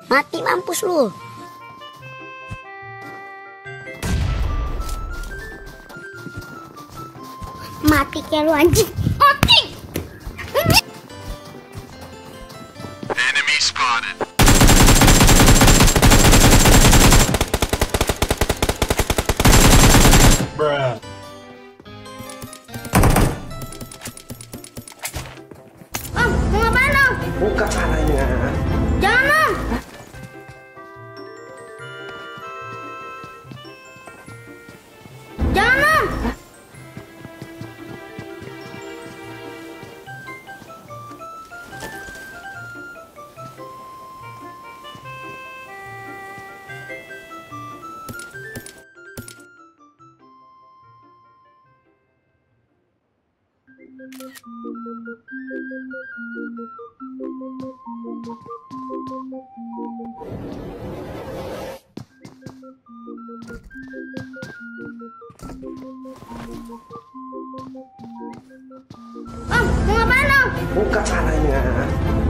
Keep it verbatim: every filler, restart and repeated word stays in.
Mati mampus lu. Mati kayak lu anjing. Mati. Enemy spotted. Bruh. Om, mau ngapain om? Buka palanya. Jangan om. Jangan om. Om, mau ngapain om? Buka palanya.